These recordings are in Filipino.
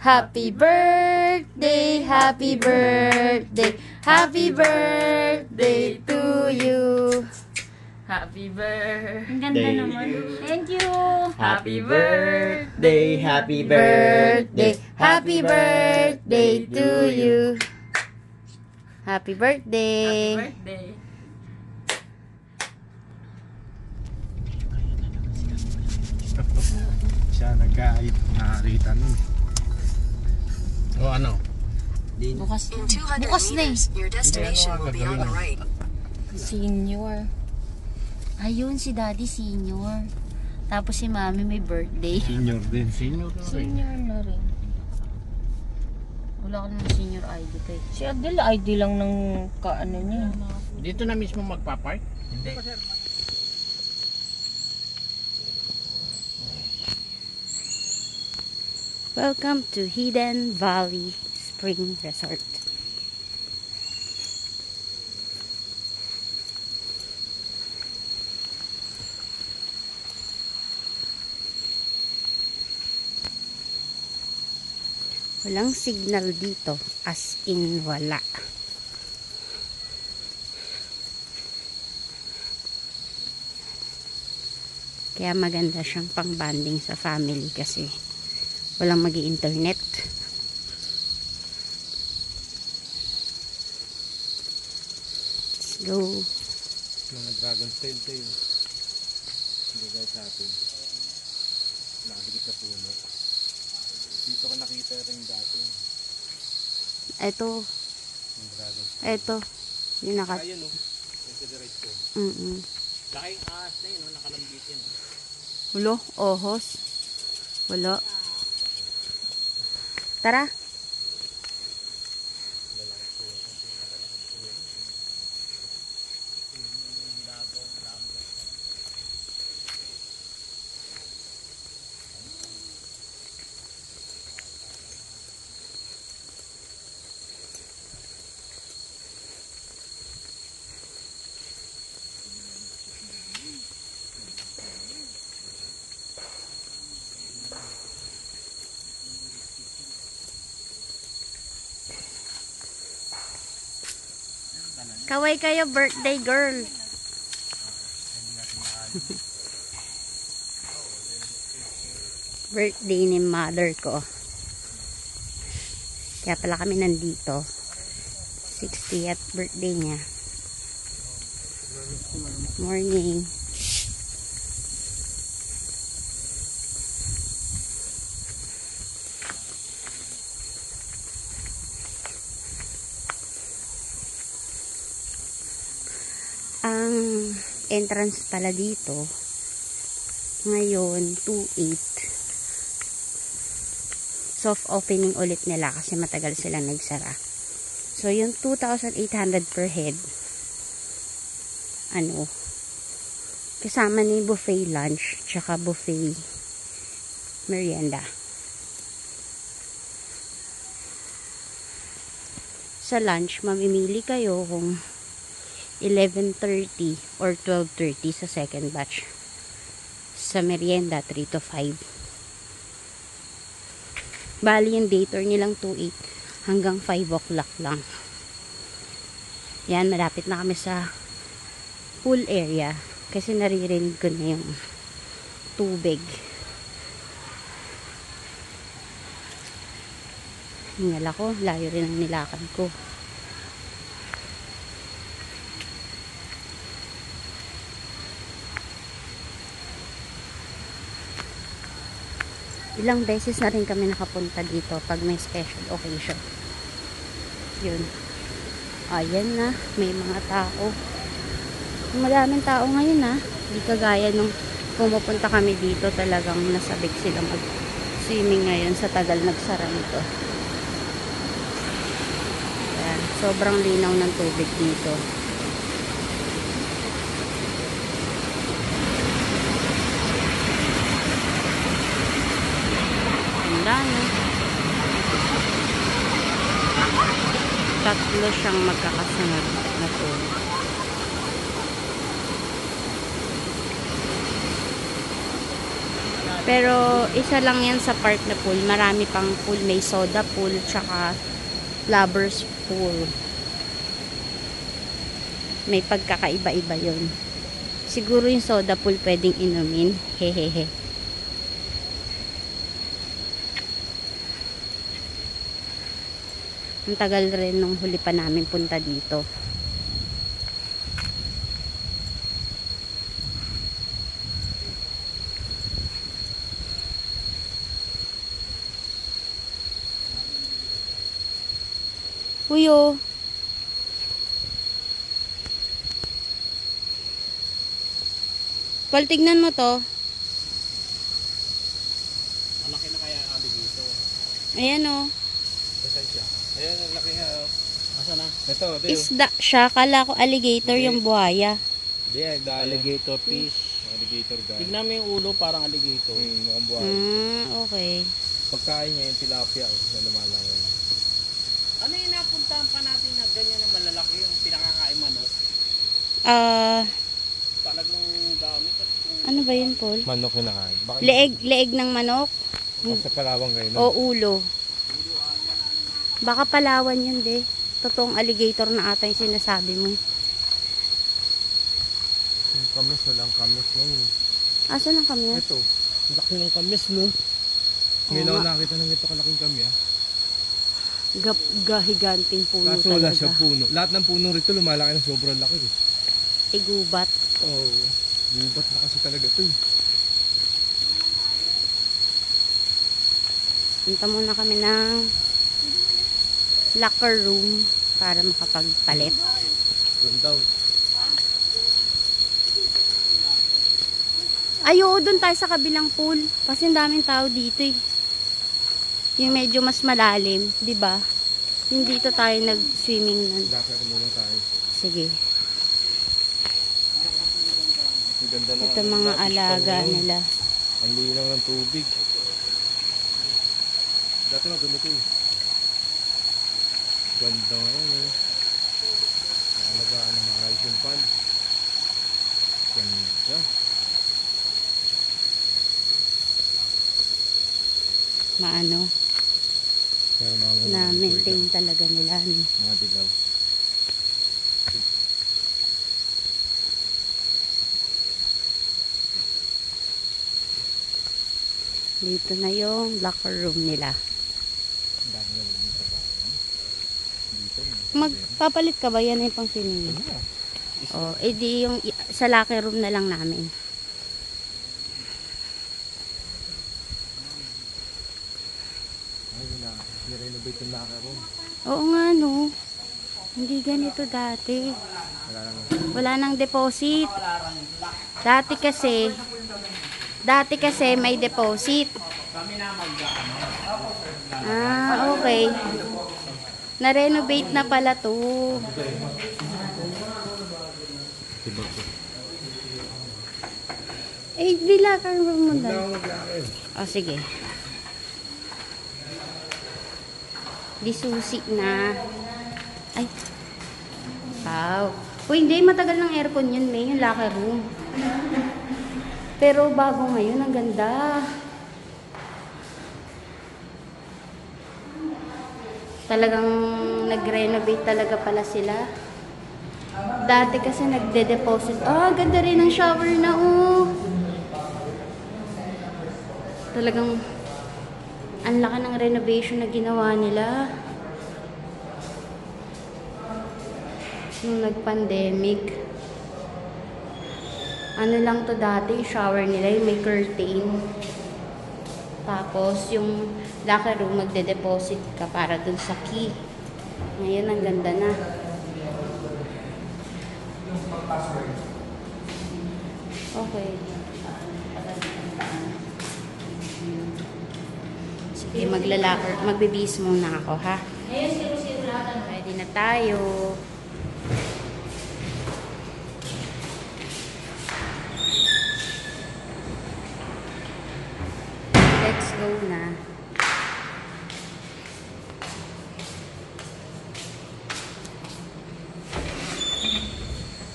Happy birthday, happy birthday, happy birthday to you. Happy birthday. Ang ganda naman. Thank you. Happy birthday, happy birthday, happy birthday to you. Happy birthday. Happy birthday. Siya nakakita nun. O ano? Bukas In 200 bukas na eh. meters, your destination will be on the right. Senior. Ayun, si Daddy senior. Tapos si Mami may birthday. Senior din. Senior na rin. Senior na rin. Wala ka naman senior ID kay. Si Adel, ID lang ng kaano niya. Dito na mismo magpapark? Hindi. Welcome to Hidden Valley Spring Resort. Walang signal dito, as in wala. Kaya maganda siyang pang-bonding sa family kasi walang magi-internet. Let's go. Mga dragon tail. Hindi guys sa atin. Nakakikita sa puno. Dito ko nakita rin dati. Ito. Yung dragon tail. Ito. Yung naka... Ayun o. Yung sa direct ko. Laking ahas na yun o. Nakalambitin. Ulo, ohos. Wala. Tara. Kaway kayo, birthday girl. Birthday ni mother ko. Kaya pala kami nandito. 60th birthday niya. Morning. Ang entrance pala dito ngayon 2/8 soft opening ulit nila kasi matagal silang nagsara. So yung 2,800 per head kasama ni buffet lunch tsaka buffet merienda. Sa lunch mamimili kayo kung 11:30 or 12:30 sa second batch. Sa merienda 3 to 5. Bali yung day tour nilang 2:08 hanggang 5 o'clock lang. Yan, malapit na kami sa pool area kasi naririnig ko na yung tubig. Hingal ako, layo rin ang nilakad ko. Ilang beses na rin kami nakapunta dito pag may special occasion. Yun. Ayan na. May mga tao. Maraming tao ngayon ha. Hindi kagaya nung pumupunta kami dito talagang nasabik sila mag-swimming ngayon sa tagal nagsara nito. Ayan. Sobrang linaw ng tubig dito. Tatlo siyang magkakasunod na pool. Pero isa lang yan sa park na pool. Marami pang pool. May soda pool, tsaka lovers pool. May pagkakaiba-iba yun. Siguro yung soda pool pwedeng inumin. Hehehe. Ang tagal rin nung huli pa namin punta dito. Uyo. Pal, tignan mo to. Malaki na kaya abi dito. Ayan o. Saan siya? Ayan, ang laki nga. Asa na? Ito. Isda siya. Kala ko alligator yung buhaya. Hindi, alligator fish. Alligator guy. Tignan mo yung ulo, parang alligator. Mukhang buhay. Okay. Pagkain niya yung tilapia na lumalangoy. Ano yung napuntahan pa natin na ganyan na malalaki yung pinakakain manok? Talagang dami. Ano ba yun, Paul? Manok yung nakain. Bakit? Leeg ng manok? Basta Palawang kayo. O ulo? Baka Palawan yun, de. Totoong alligator na ata yung sinasabi mo. Yung kamis, walang kamis ngayon. Asan ang kami? Ito, ang laki ng kamis, no? Ngayon ako nakakita ng ito kalaking kami, ha? Gahiganting puno Kaso wala talaga. siya puno. Lahat ng puno rito lumalaki na sobrang laki. Igubat. Oo. Gubat na kasi talaga ito, eh. Punta muna kami ng locker room para makapagpalit. Doon daw. Ay, oo, doon tayo sa kabilang pool. Kasi ang daming tao dito eh. Yung medyo mas malalim, di ba? Yung dito tayo nag-swimming nun. Dakar muna tayo. Sige. Ang ganda na. Ito mga alaga nila. Ang linaw ng tubig. Dati na ganito, eh. Ganda ngayon, eh. Naalagaan ng maayos yung pan. Ganda. Maano, Pero na maintain talaga nila. No? mga dilaw. Dito na yung locker room nila. Ang dami na yung trabaho. Dito. Magpapalit ka ba? Yan ay pang swimming. O, edi yung sa locker room na lang namin. Ay, nirenovate yung locker room. Oo nga, no. Hindi ganito dati. Wala lang. Wala nang deposit. Dati kasi may deposit. Ah, okay. Na-renovate na pala to. Eh, di locker room mo Wala na. akong mag-locker. O, sige. Di susi na. Ay. Wow. Uy, hindi. Matagal ng aircon yun, May. Yung locker room. Pero bago ngayon, ang ganda. Talagang nag-renovate talaga pala sila. Dati kasi nagde-deposit. Ah, ganda rin ang shower na, oh. Talagang ang laki ng renovation na ginawa nila. Nung nag-pandemic. Ano lang to dati, shower nila, yung may curtain. Tapos, yung locker room, magde-deposit ka para dun sa key. Ngayon, ang ganda na. Okay. Sige, magbibis muna ako, ha? Ready na tayo. Let's go na.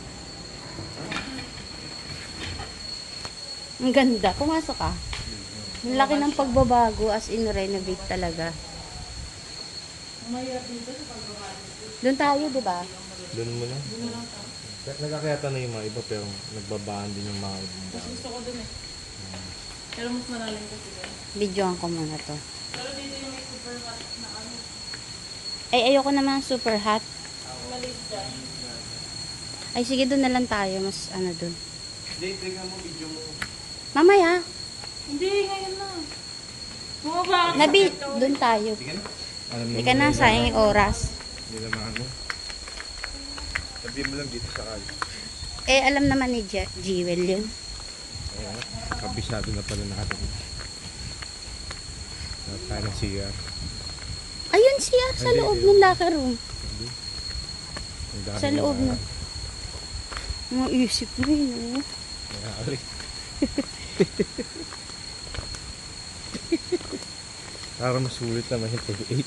Ang ganda. Pumasok ka. Ang laki ng pagbabago as in renovate talaga. Doon tayo, di ba? Doon mo na. Nagkakayata na yung mga iba pero nagbabaan din yung mga ibang bahay. Gusto ko dun eh. Pero mas malalim kasi dun. Videoan ko muna to. Pero dito yung may super hot na ano. Ay, ayoko naman ng super hot. Maliit dyan. Ay, sige, doon na lang tayo. Mas ano doon. Hindi, tingnan mo video mo. Mamaya. Hindi, ngayon na. Bumaba ka. Nabi, doon tayo. Sige na. Alam Hindi ka na, sayang yung oras. Hindi naman ano. Sabihin mo lang dito sa kal. Eh, alam naman ni Jewel yun. Ayan. Kabisado na pala nakatabi. Tayo ng CR. Ayun siya, sa Hindi, loob yun. ng locker room. Ang dami Sa loob na. na. Mga isip mo yun, oh. Nangyari. Para masulit naman yung 28.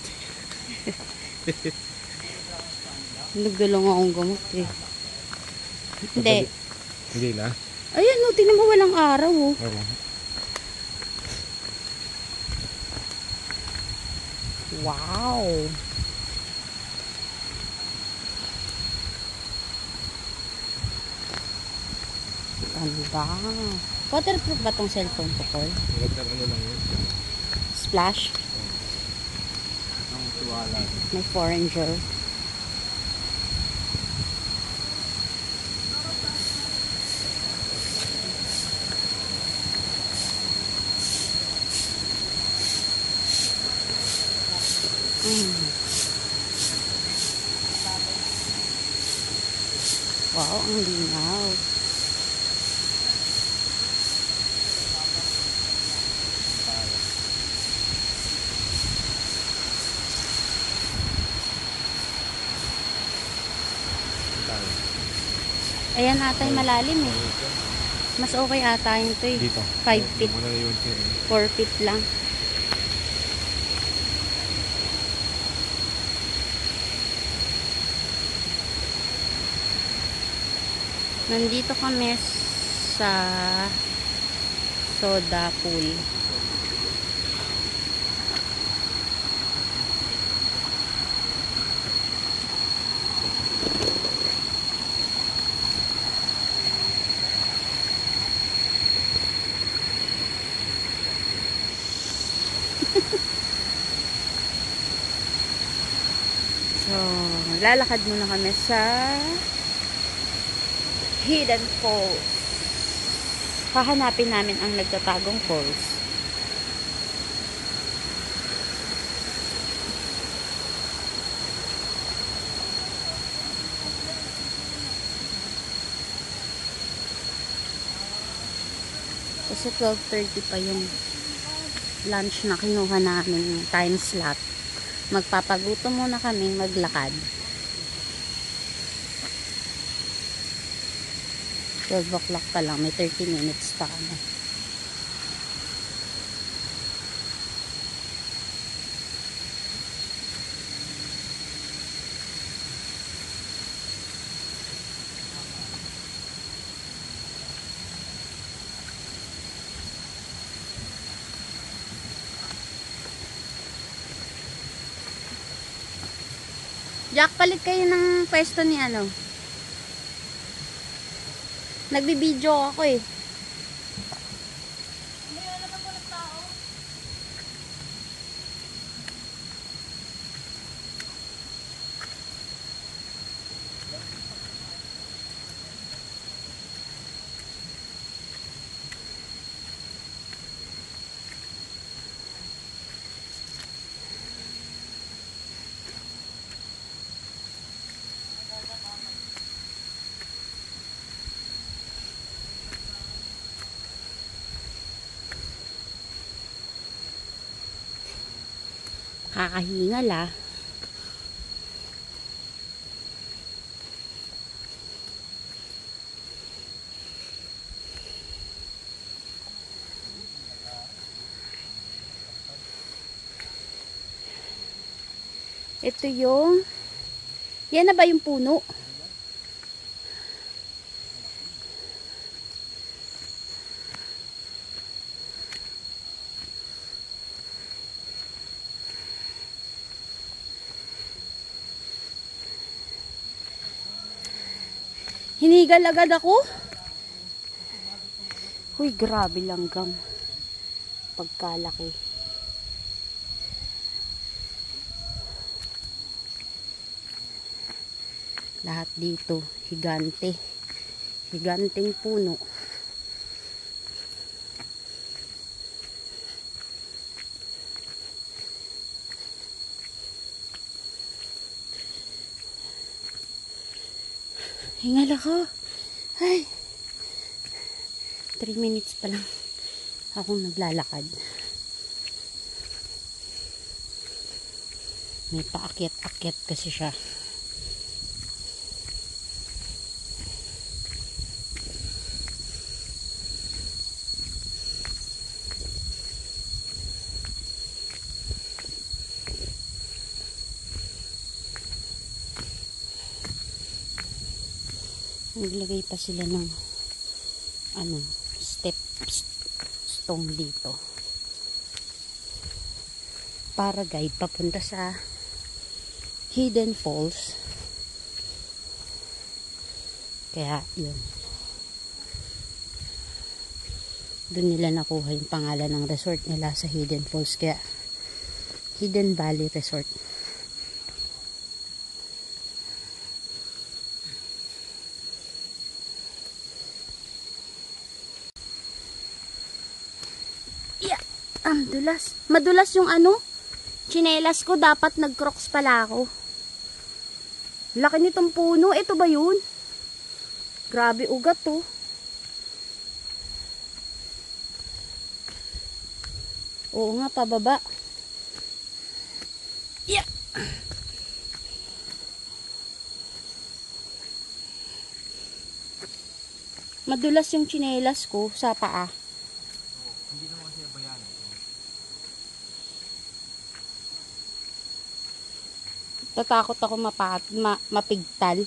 Nagdalong akong gamot eh. Hindi. Hindi na. Ayun, no, tingnan mo walang araw, oh. Oo. Wow. Ganda. Waterproof ba tong cellphone ko, Paul? Huwag na ano lang yun. Splash? Ang tuwala. May foreigner. Wow, ang linaw. Ayan ata yung malalim eh. Mas okay ata yung to eh. Dito. 5 feet, Muna na yun. 4 feet lang. Nandito kami sa soda pool. So, lalakad muna kami sa Hidden Falls. Hahanapin namin ang nagtatagong falls. Kasi 12:30 pa yung lunch na kinuha namin time slot. Magpapagutom muna kami maglakad. 12 o'clock pa lang, may 30 minutes pa kami. Jack, palit kayo ng pwesto ni ano. Nagbibideo ako eh. Kakahingal ah. Ito yung, yan na ba yung puno? Hinigal agad ako. Uy, grabe langgam. Pagkalaki. Lahat dito, higante. Higanteng puno. Hingal ako. Ay. 3 minutes pa lang akong naglalakad. May paakyat-akyat kasi siya. Naglagay pa sila ng step stone dito para guide papunta sa Hidden Falls. Kaya yun, doon nila nakuha yung pangalan ng resort nila sa Hidden Falls, kaya Hidden Valley Resort. Dulas. Madulas yung tsinelas ko. Dapat nag-crocs pala ako. Laki nitong puno. Ito ba yun? Grabe ugat to. Oo nga, pababa. Yeah. Madulas yung tsinelas ko sa paa. Hindi naman siya bayan. Tatakot ako mapigtal.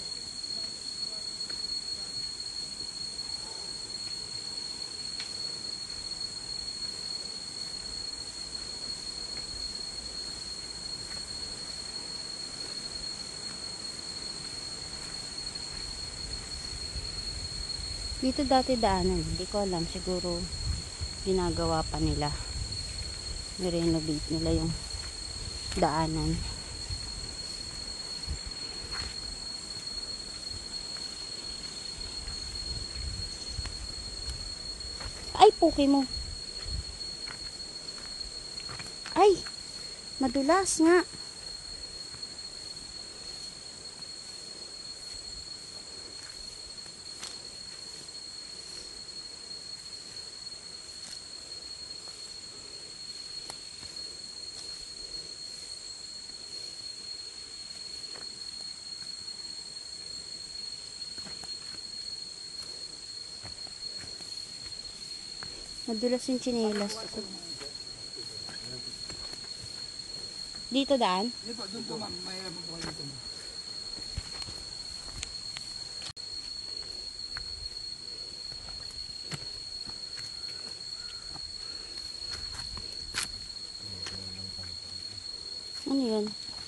Dito dati daanan, hindi ko alam, siguro ginagawa pa nila. Ni-renovate nila yung daanan. Ay, puki mo. Ay, madulas nga. Madulas yung tsinelas ko. Dito daan? Doon po ma'am, mahirap po kayo dito. Ano yan?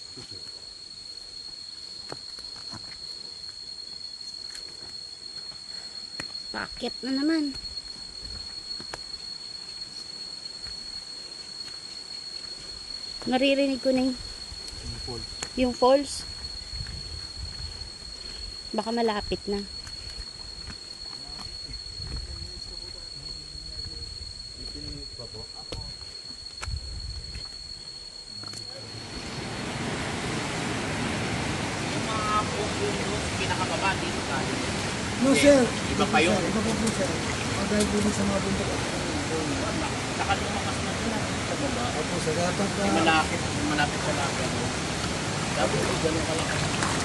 Pakit na naman. Naririnig ko na yung falls. Baka malapit na. Yung mga yung pinakababa dito tayo. No sir. Iba pa yun. Iba po po sir. Pagdahil po din sa mga bundok. Saka lumakas na sila sa baba. Opo sir, dapat Malapit sa lapit. Dapat gano'n ka lang.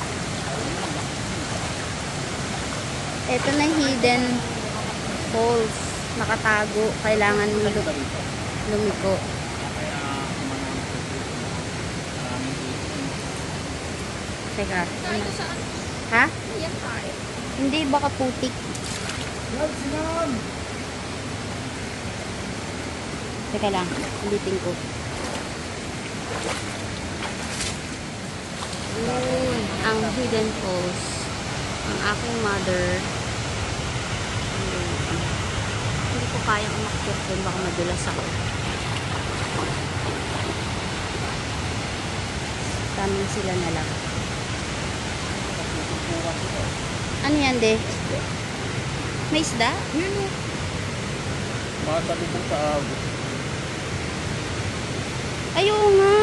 Ito na hidden falls. Nakatago. Kailangan mo lumiko. Kaya Teka. Ha? Hindi, baka putik. Teka lang. Ulitin ko. Yun. Ang hidden falls. Ang aking mother kayang umakyat doon, baka madulas ako. Tamang sila na lang. Ano yan, de? May isda? Mga talibong sa agos. Ayaw nga.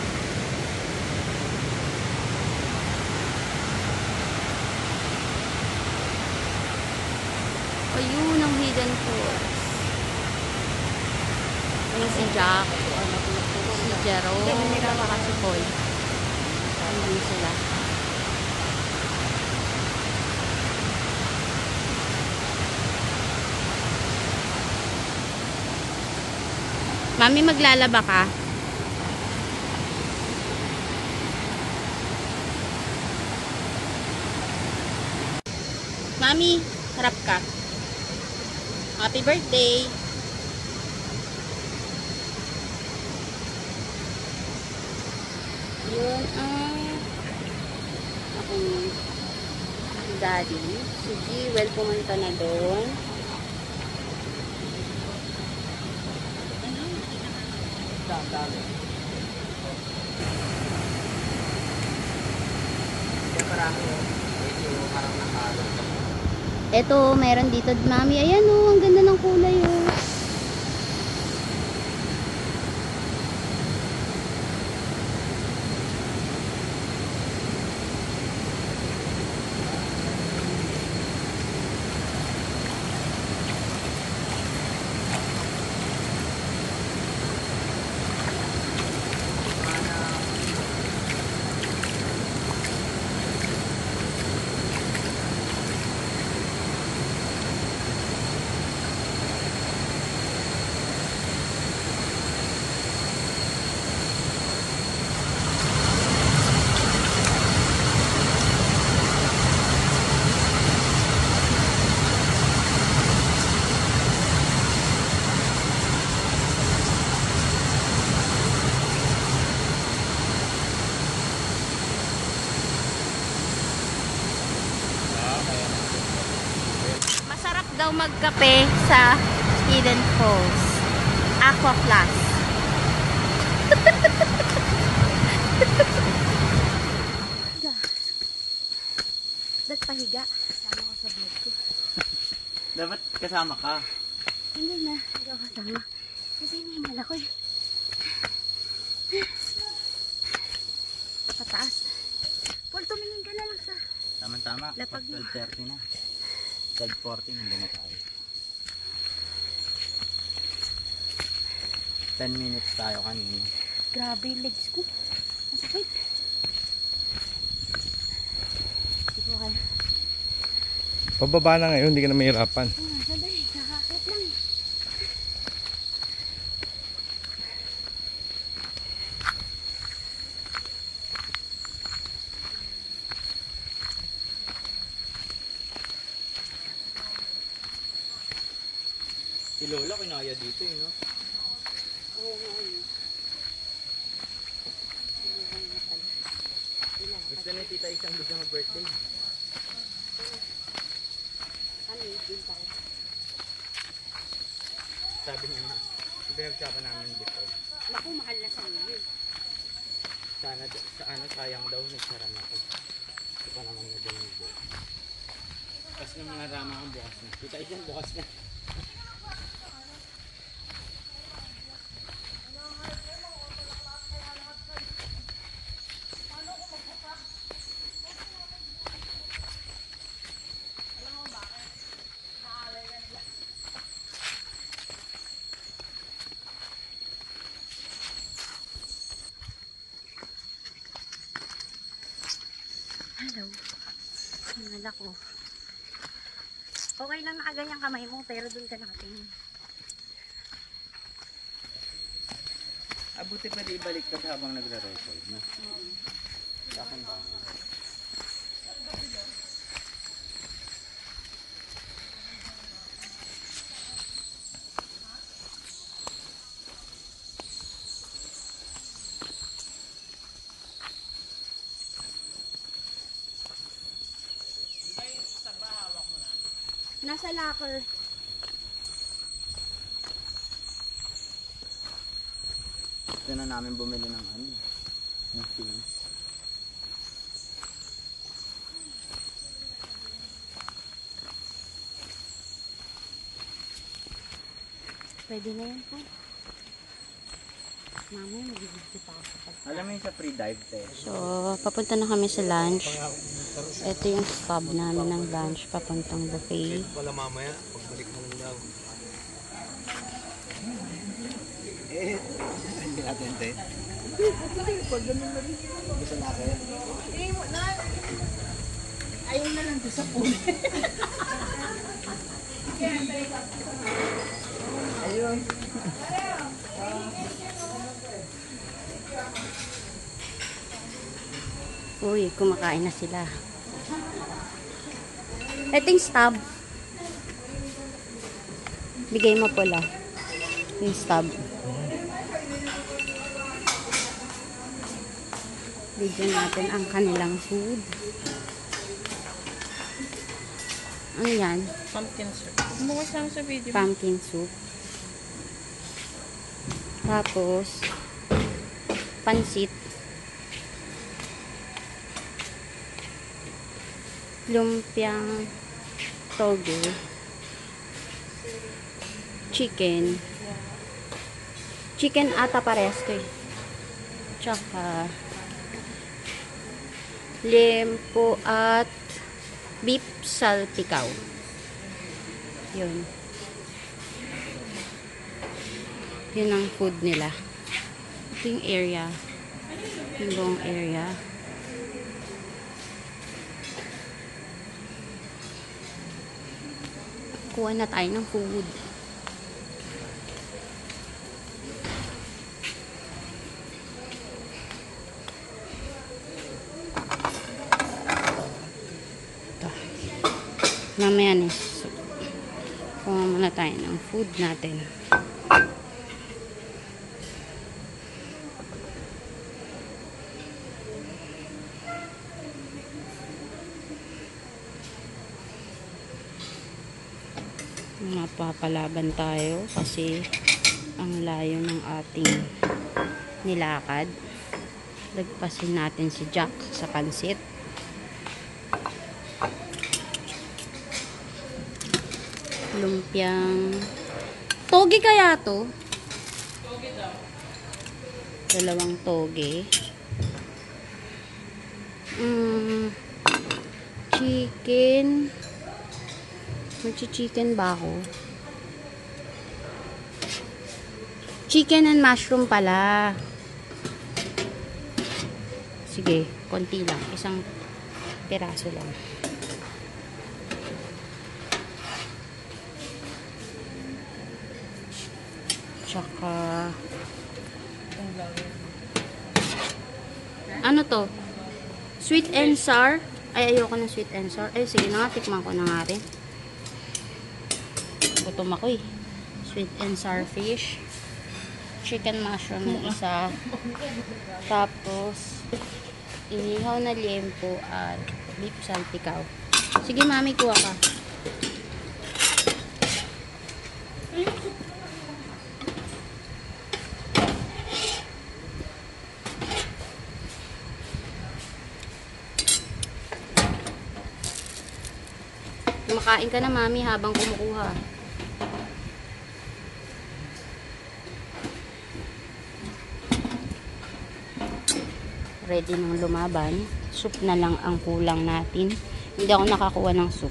Ayun ang hidden falls. Ayun si Jack. Si Jerome. Saka si Paul. Ayun sila. Mami, maglalaba ka? Mami, harap ka. Happy birthday! Yun ang aking daddy. Si Jewel pumunta na doon. Eto, meron dito, mami. Ayan oh, ang ganda ng kulay oh. Masarap daw magkape sa Hidden Falls. Aqua Plus. Nagpahiga. Kasama ko sa vlog ko. Dapat kasama ka. Hindi na. Hindi ako kasama. Kasi hinihingal ako eh. Pataas. Paul, tumingin ka na lang sa... Tama-tama. Lapag mo. 12:30 na. 12:40 nandun na tayo. 10 minutes tayo kanina. Grabe yung legs ko. Masakit. Hindi ko kaya. Pababa na ngayon, hindi ka na mahirapan. Sadali. Nakakit lang eh. Si Lola kinaya dito eh, no? Oo nga yun. Gusto ni Tita Isang gusto mo birthday. Ano yun din tayo? Sabi niya na, pinagsapan namin before. Naku, mahal na sa inyo. Sana, sayang daw, nagsaran ako. Ito pa naman na din yung tapos ng mga rama ang bukas na. Tita Isang bukas na. Hello. Hingal ako. Okay lang nakaganyang kamay mo, pero dun ka nakatingin. Abuti pwede ibalik ka habang nagre-record, no? Sa akin ba? Nasa locker. Ito na namin bumili ng ano, ng things. Pwede na yan po. Mamaya mag-video pa ako. Alam mo yung sa pre-dive test? So, papunta na kami sa lunch. Ito yung stop namin ng lunch papuntang buffet. Wala mamaya, pagbalik mo lang daw. Hindi natin te. Ayun na lang doon sa pool. Uy, kumakain na sila. Ito yung stub. Bigay mo pala. Yung stub. Bigyan natin ang kanilang food. Ano yan? Pumpkin soup. Bumukas lang sa video. Pumpkin soup. Tapos, pansit. Lumpiang toge. Chicken. Chicken ata parehas to eh. Tsaka lempo at beef salpikaw. Yun. Yun ang food nila. Ito yung area. Yung buong area. Kuha na tayo ng food. Ito. Mamaya na. So, kuha muna tayo ng food natin. Napapalaban tayo kasi ang layo ng ating nilakad. Lagpasin natin si Jack sa pansit. Lumpiang toge kaya to? Toge daw. Dalawang toge. Chicken. Magchi-chicken ba ako? Chicken and mushroom pala. Sige, konti lang. Isang piraso lang. Tsaka ano to? Sweet and sour? Ay, ayoko ng sweet and sour. Ay, sige na nga. Tikman ko na nga rin. Gutom ako eh. Sweet and sour fish. Chicken mushroom yung isa. Tapos, inihaw na liempo at beef salpikaw. Sige, mami, kuha ka. Makain ka na, mami, habang kumukuha. Ready nang lumaban. Soup na lang ang kulang natin. Hindi ako nakakuha ng soup.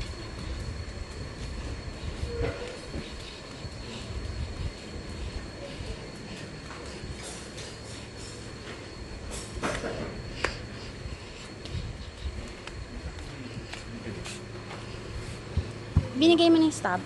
Binigay mo ng stop.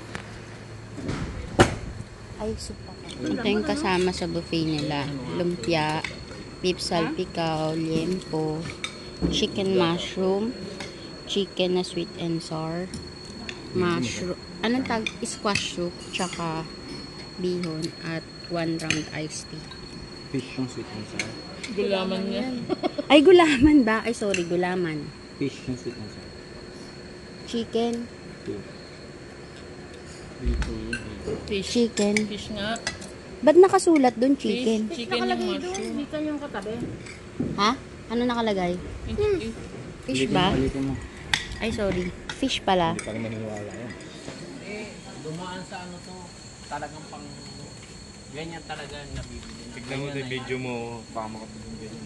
Ay, soup ako. Ito yung kasama sa buffet nila. Lumpia, beef salpikaw, liempo, chicken mushroom, chicken na sweet and sour, mushroom, anong tag? Squash soup, tsaka bihon, at 1 round iced tea. Fish yung sweet and sour. Gulaman yan. Ay, gulaman ba? Ay, sorry, gulaman. Fish yung sweet and sour. Chicken, Fish. chicken, Fish nga. Ba't nakasulat doon chicken? Chicken yung mushroom. Chicken yung katabi. Ha? Ano nakalagay? Fish ba? Ulitin mo. Ay, sorry. Fish pala. Hindi pa rin maniwala yan. Dumaan sa ano to. Talagang pang... Ganyan talaga nabibili. Tignan mo sa video mo, baka makapagong ganyan.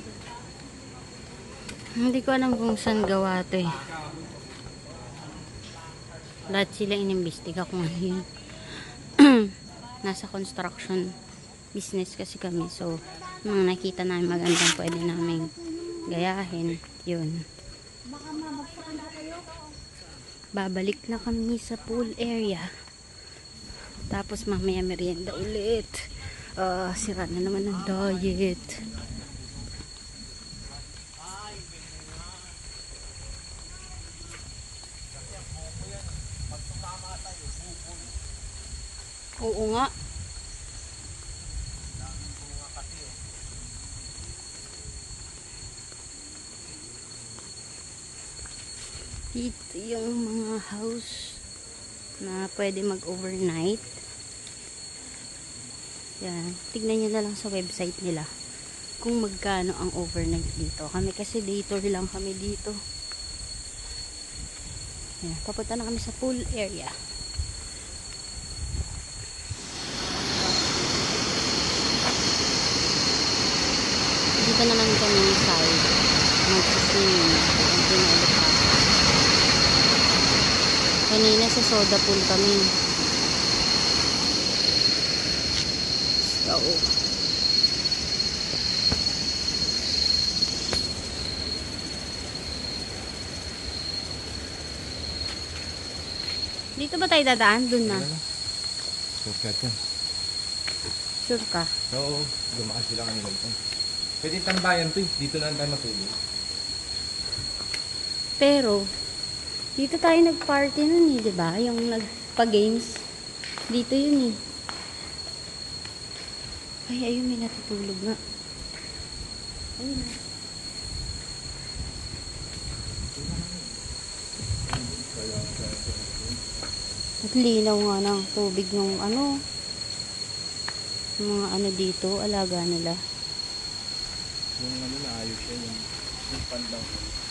Hindi ko alam kung saan gawa to eh. Lahat sila inimbestiga kung ano yun. Nasa construction business kasi kami. So, mga nakita namin magandang pwede namin gayahin. Yun. Babalik na kami sa pool area. Tapos mamaya merienda ulit. Sira na naman ang diet. Oo nga. Dito yung mga house na pwede mag-overnight. Yan. Tignan nyo na lang sa website nila kung magkano ang overnight dito. Kami kasi day tour lang kami dito. Yan. Papunta na kami sa pool area. Dito naman kami side. Mag-swimming. Ang pinalo pa. Kanina sa soda pool kami. So, dito ba tayo dadaan? Doon na. Shortcut yan. Sure ka? Oo, dumaan sila kanina ito. Pwede tambayan to eh. Dito na lang tayo matulog. Pero, dito tayo nag-party nun eh, di ba? Yung nagpa-games. Dito yun eh. Ay, ayun, may natutulog nga. Ayun. At linaw nga ng tubig ng ano. Mga ano dito, alaga nila. Yung ano naayos siya yung pandang.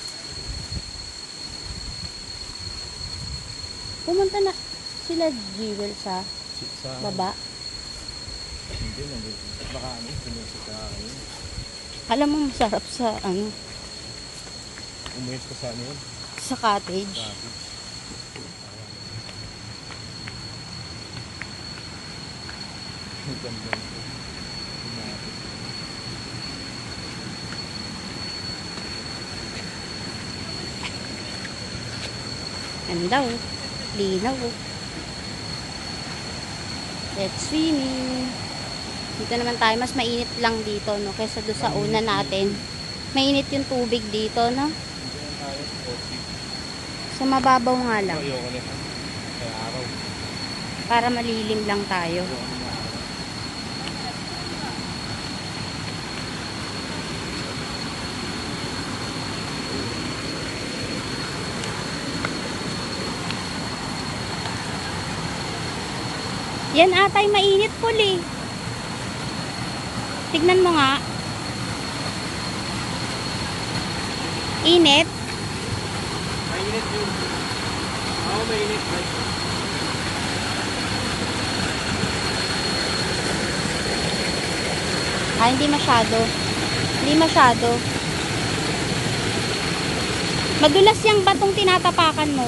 Pumunta na sila Jewel sa baba. Hindi na. Baka ano, pumunta ka yun. Alam mo, masarap sa ano, Umayos ka sa ano yun? sa cottage. Cottage. Ang ganda nito. Umapit. Ganda oh. Linaw oh. Let's swimming. Dito naman tayo. Mas mainit lang dito, no? Kaysa doon sa una natin. Mainit yung tubig dito, no? Hindi na tayo. Okay. Sa mababaw nga lang. Ayoko na yan. Kaya araw. Para malilim lang tayo. Ayoko na araw. Yan atay mainit puli. Tignan mo nga. Init. Mainit yun. Oo, mainit. Hindi masyado. Hindi masyado. Madulas yung batong tinatapakan mo.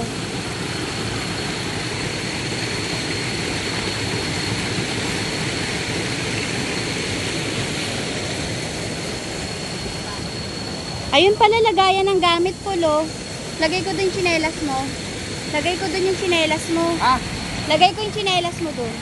Ayun pala, lagayan ng gamit po, lo. Lagay ko dun yung tsinelas mo. Lagay ko dun yung tsinelas mo. Lagay ko yung tsinelas mo dun.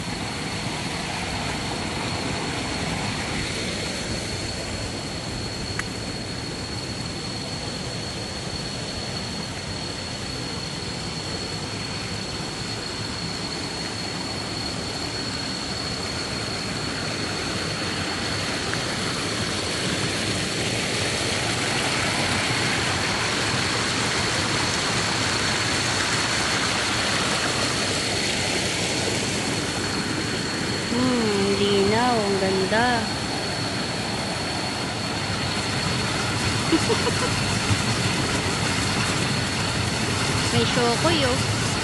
Wow, ang ganda. May shokoy oh.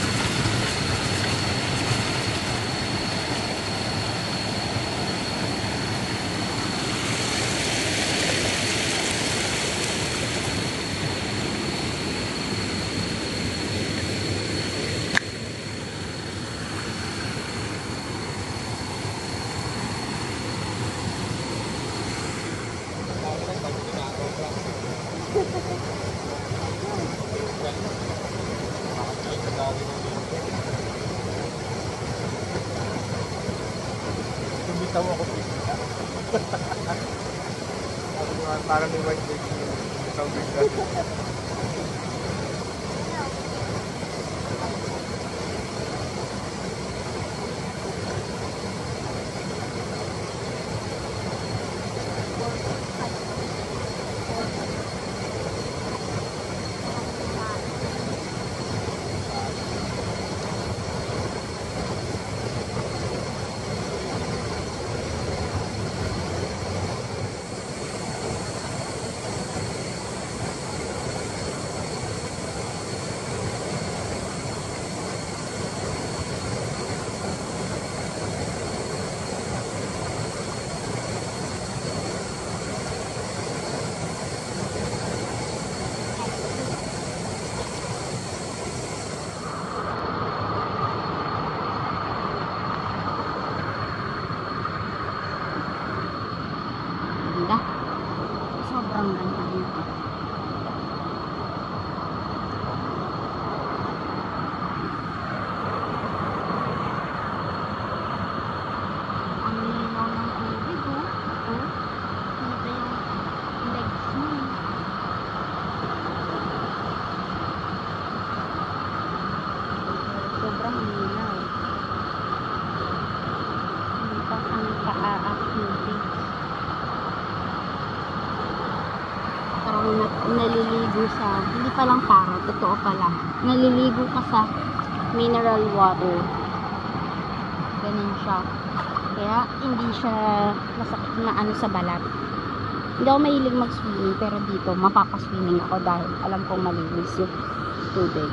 Tumitaw ako. Parang may white lady. Tumitaw bigla. Ganda. Sobrang ganda nito. Ang linaw ng tubig oh. Oh, kita yung legs mo. Sobrang linaw. Ang pa-activity. Parang naliligo sa, hindi pa lang para, totoo pala. Naliligo ka sa mineral water. Ganun siya. Kaya hindi siya masakit na ano sa balat. Hindi ako mahilig mag-swimming, pero dito mapapaswimming ako dahil alam kong malinis yung tubig.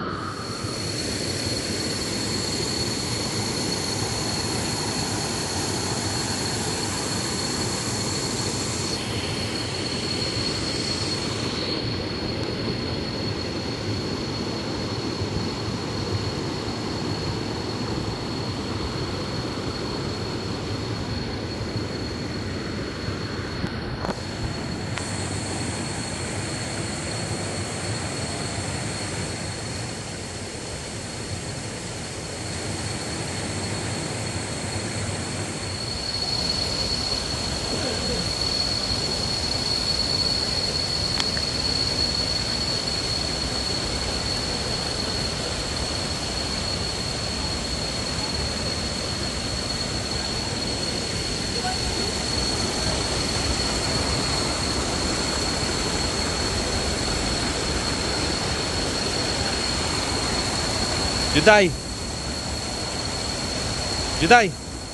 Juday! Juday!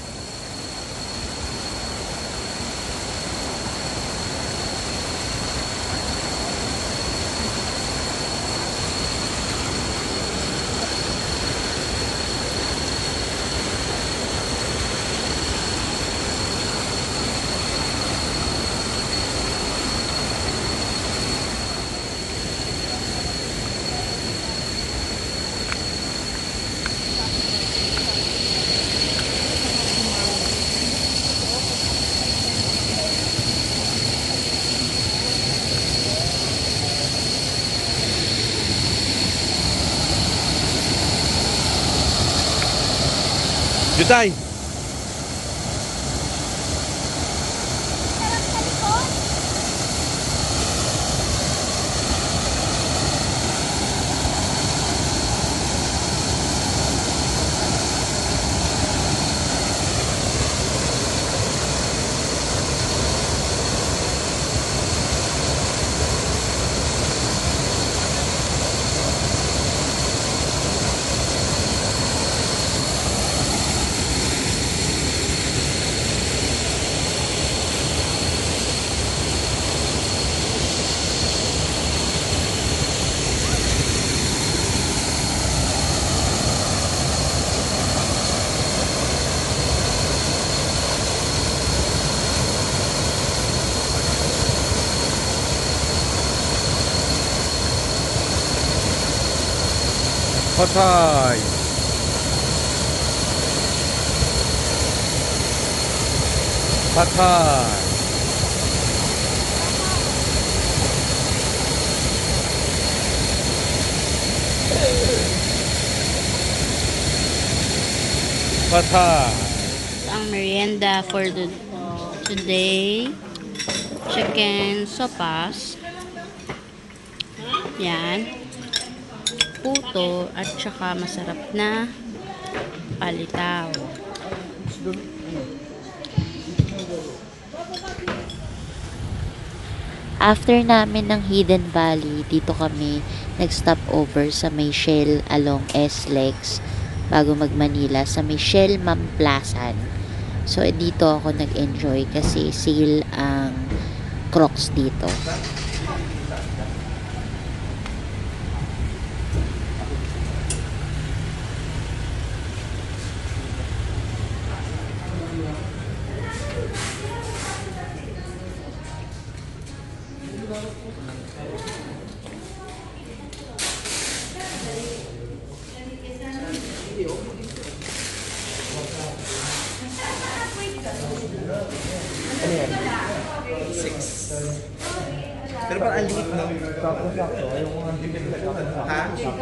Juday! Patay. Patay. Patay. Ang merienda for today, chicken sopas. Yan. Puto at saka masarap na palitaw. After namin ng Hidden Valley, dito kami nag-stop over sa may Shell along S-Lex bago mag-Manila sa may Shell Mamplasan. So, dito ako nag-enjoy kasi sale ang Crocs dito. Pero parang ang liit, no? Sakto-sakto. Ayaw ko nga bibili na sakto-sakto. Ha?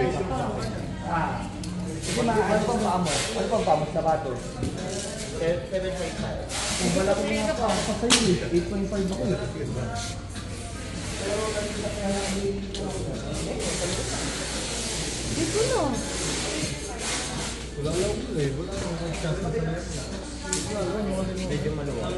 Sige, ano pang paamo? Ano pang paamo sa bato? 7.5. Kung wala ko nga pa sa iyo, 8.5 ako eh. Dito no. Wala lang ko eh. Wala lang ko chance na sa medyo maluwag.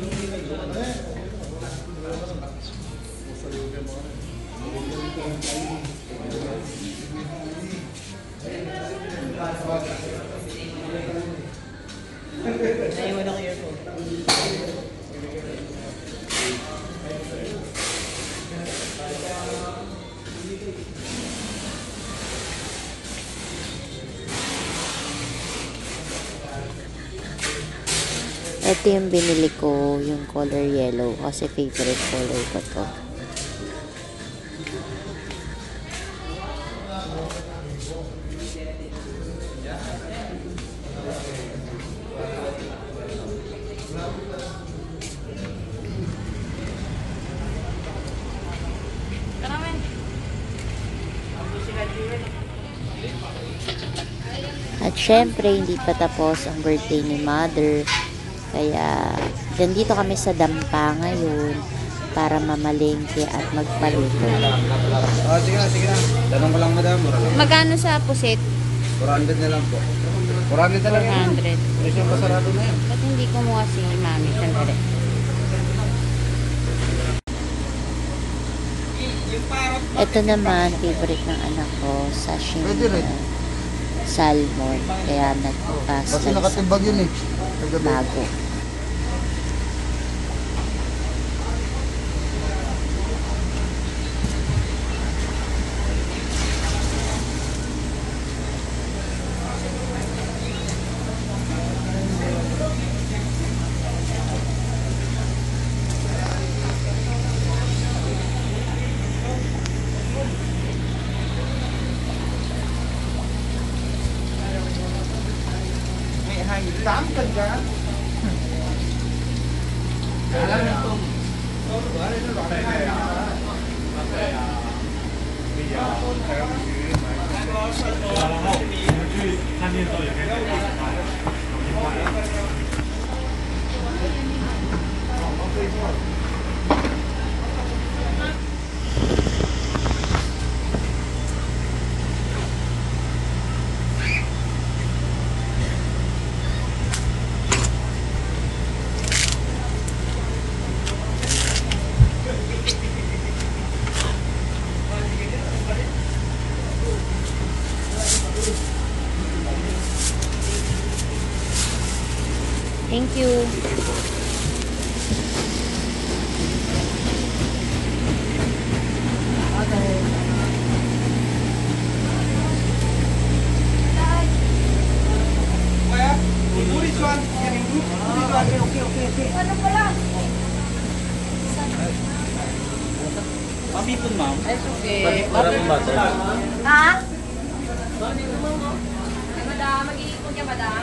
Naiwan ako earphone. Ito yung binili ko, yung color yellow kasi favorite color ko to. At syempre, hindi pa tapos ang birthday ni Mother. Kaya, nandito kami sa Dampa ngayon para mamalengke at magpaluto. Sige na. Tanong ko lang, madam. Mura lang. Magkano sa pusit? 400 na lang po. 400 na lang yan. 400. Presyo pasarado na yan. Ba't hindi kumuha si Mami? Sandali. Ito naman, favorite ng anak ko, sashimi Pwede rin. na salmon. Kaya nagpa-slice Kasi nakatimbag yun eh. bago. May hangin. Saan ka dyan? Thank you. Mabipon, ma'am. Bakit maraming bato? Ha? Madam, mag-iipon niya, madam.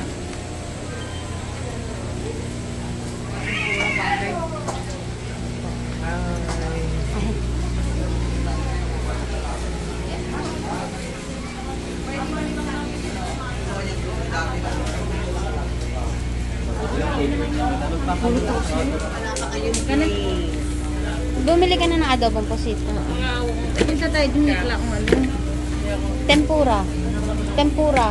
Bumili ka na ng adobong pusit. Punta tayo dun, nikla kung ano. Tempura. Tempura.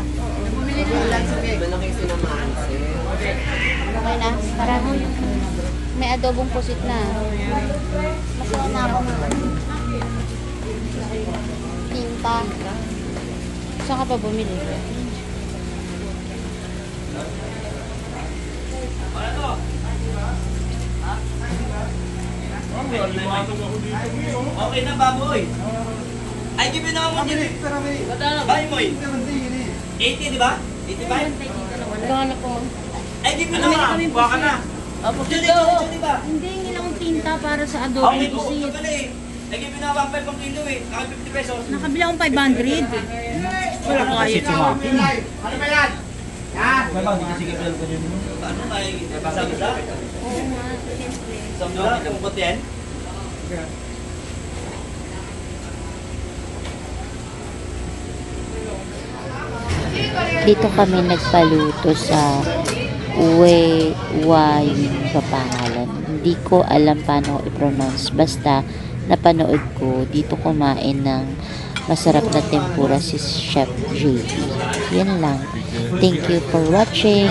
Okay na? Para may adobong pusit na. Masaya na ako ng tinta. Saan ka pa bumili? Okay na, baboy. Ay, give me na ako dyan. Bahay mo eh. 80, di ba? 85? Gano'n po. Ay, give me na nga. Kuha ka na. Diyan, di ba? Hindi, nilang tinta para sa adobong Okay po. pusit. Ito pala eh. Ay, give me na 1.5 ang kilo eh. Naka 50 pesos. Nakabila akong 500. Wala ko kayo sa akin. Ano ba yan? Yan! Ano tayo? Samda? Oo nga, siyempre. Samda? Kupot yan? Dito kami nagpaluto sa Waying ba pangalan. Hindi ko alam paano i-pronounce. Basta napanood ko dito kumain ng masarap na tempura si Chef JP. Yan lang. Thank you for watching.